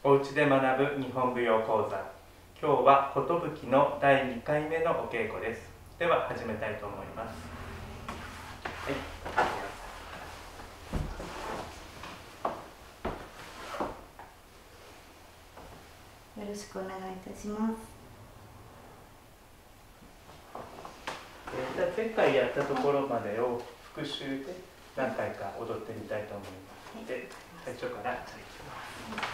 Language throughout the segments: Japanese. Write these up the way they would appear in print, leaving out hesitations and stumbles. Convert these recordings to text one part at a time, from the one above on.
お家で学ぶ日本舞踊講座。今日は寿の第2回目のお稽古です。では始めたいと思います。はい、 よろしくお願いいたします。 じゃあ前回やったところまでを復習で何回か踊ってみたいと思います。で、最初からじゃあいきます。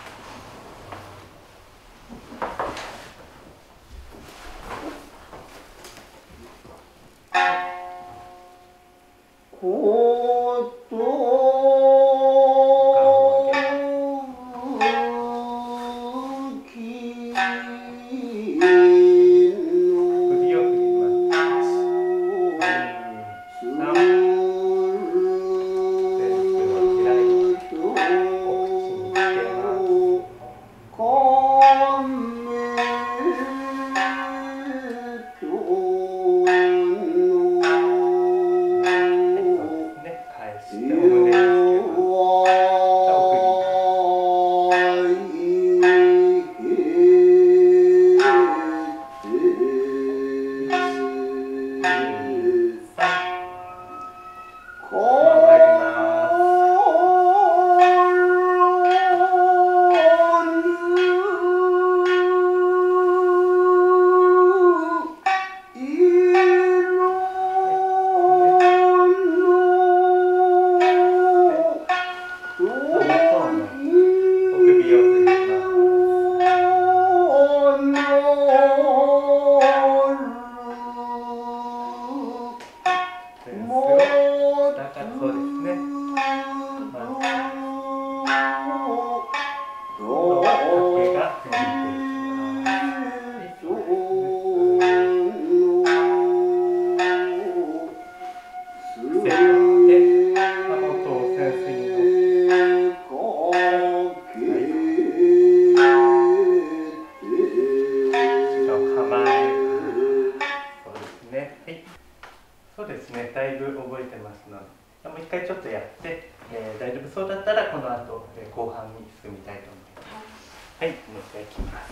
だいぶ覚えてますので、もう一回ちょっとやって、大丈夫そうだったらこの後、後半に進みたいと思います。はい、もう一回いきます。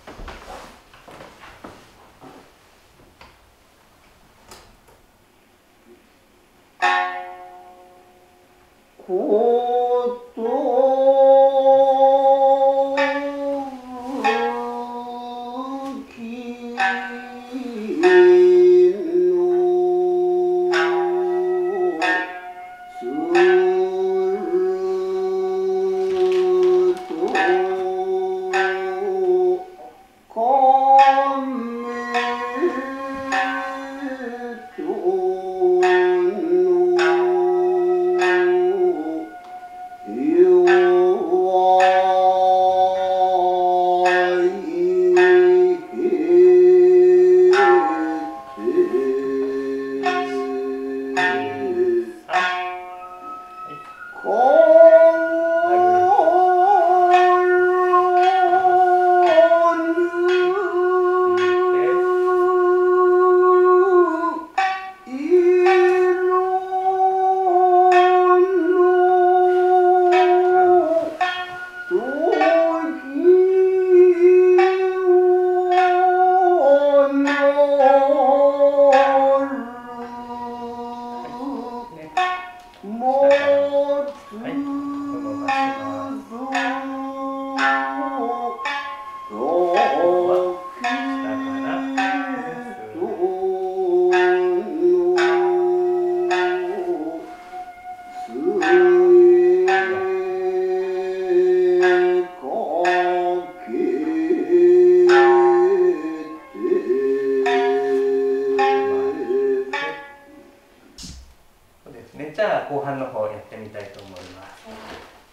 じゃあ後半の方やってみたいと思います。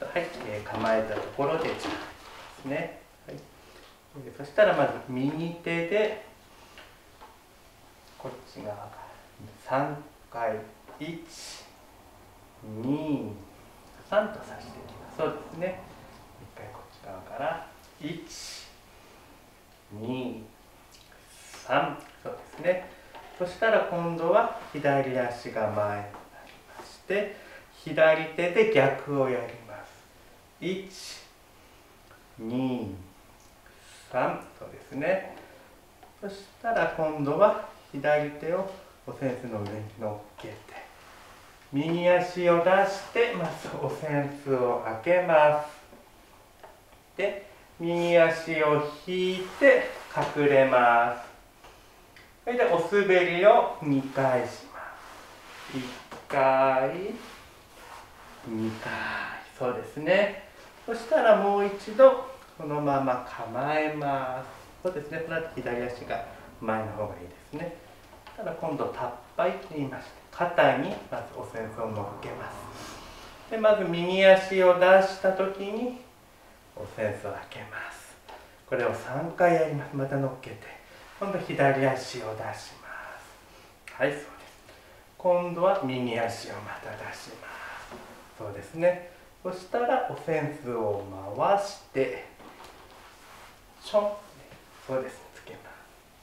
はい、構えたところでですね。はい、そしたらまず右手でこっち側から3回1、2、3とさしていきます。そうですね。一回こっち側から1、2、3、そうですね。そしたら今度は左足が前。で左手で逆をやります。1、 2、3、そうですね。そしたら今度は左手をお扇子の上に乗っけて、右足を出してまずお扇子を開けます。で、右足を引いて隠れます。それでお滑りを2回します。1回、2回、そうですね。そしたらもう一度このまま構えます。そうですね。この後左足が前の方がいいですね。ただ今度たっぱいと言いまして、肩にまずお扇子を乗っけます。で、まず右足を出した時にお扇子を開けます。これを3回やります。また乗っけて、今度左足を出します。はい、そうです。今度は右足をまた出します。そうですね。そしたらお扇子を回してちょん、そうです、つけます。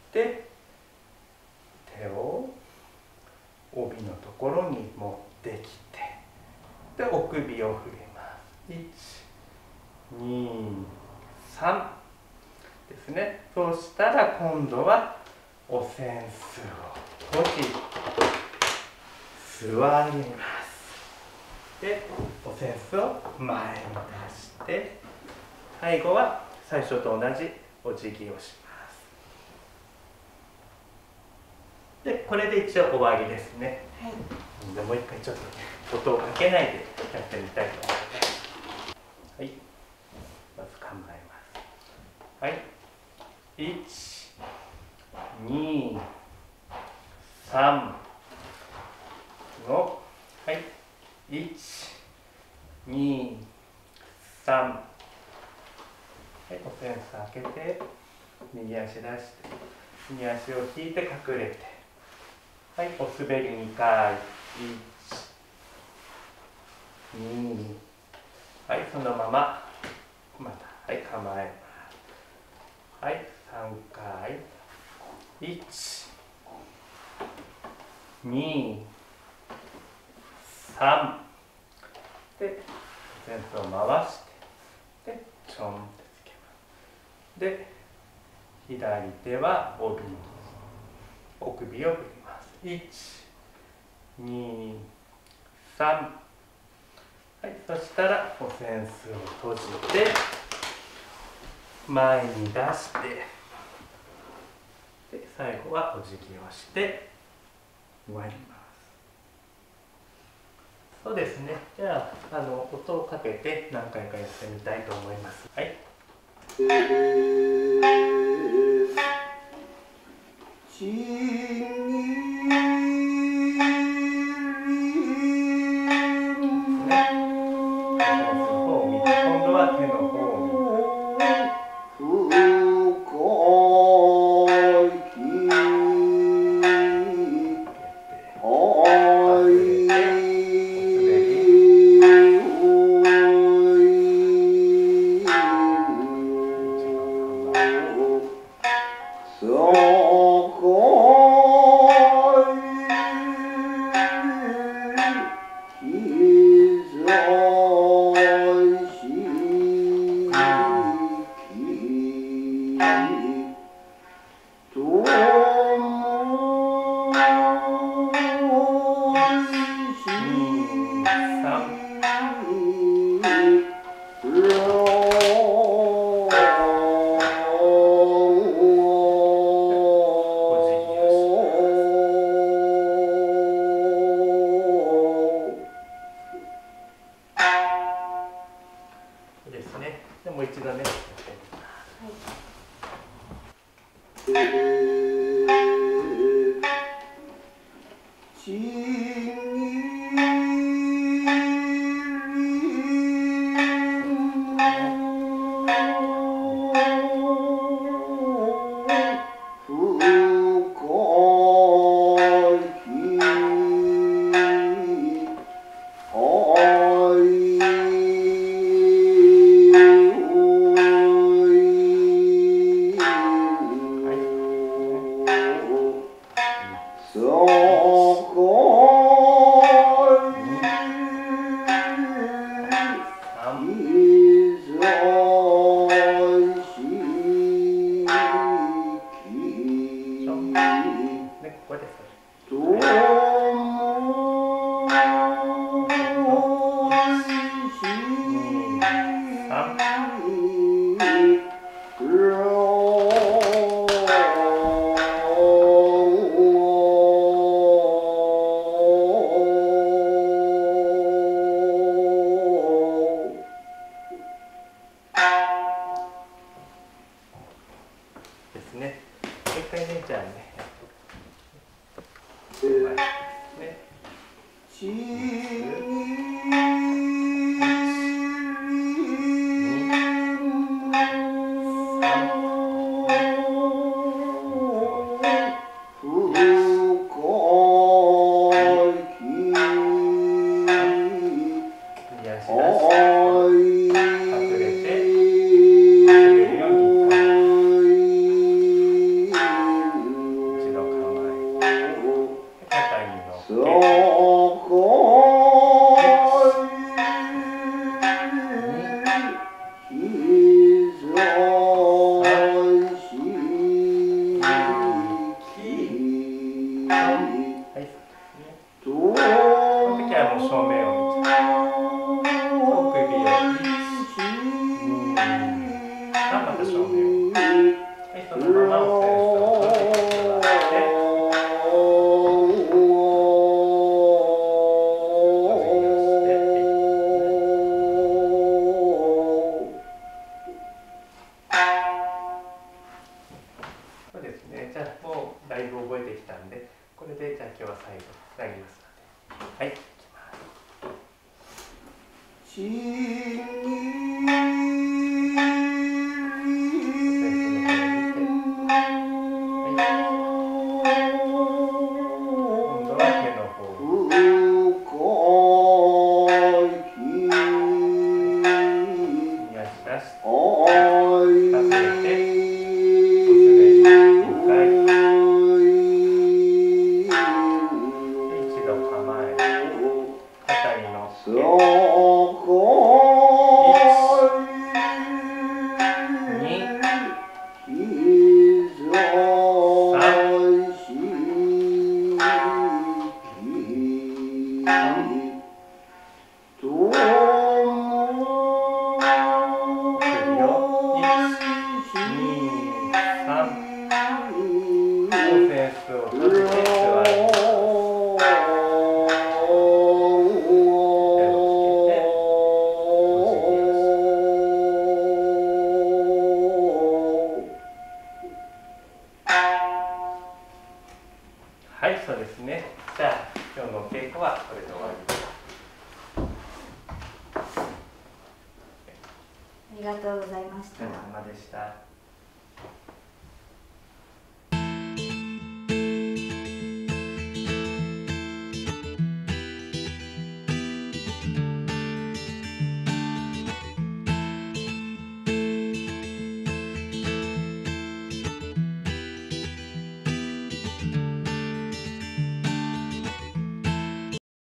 で、手を帯のところに持ってきて、で、お首を振ります。1、2、3ですね。そうしたら今度はお扇子を閉じ座ります。で、お扇子を前に出して、最後は最初と同じお辞儀をします。で、これで一応終わりですね。 はい。 でもう一回ちょっと音をかけないでやってみたいと思います。はい。まず構えます。はい。1、2、3、5。はい。1、2、3。はい、お扇子開けて、右足出して、右足を引いて隠れて、はい、お滑り2回、1、2、はい、そのまま、また、はい、構えます。はい、3回、1、2、3、で、お扇子を回して、で、ちょんってつけます。で、左手は帯にお首を振ります。1、2、3。はい、そしたらお扇子を閉じて、前に出して、で、最後はお辞儀をして終わります。そうですね。じゃあ、音をかけて何回かやってみたいと思います。はい。ですね。でもう一度ね、やってみます。 はい、そうですね。じゃあ今日のお稽古はこれで終わりです。 ありがとうございました。 お疲れ様でした。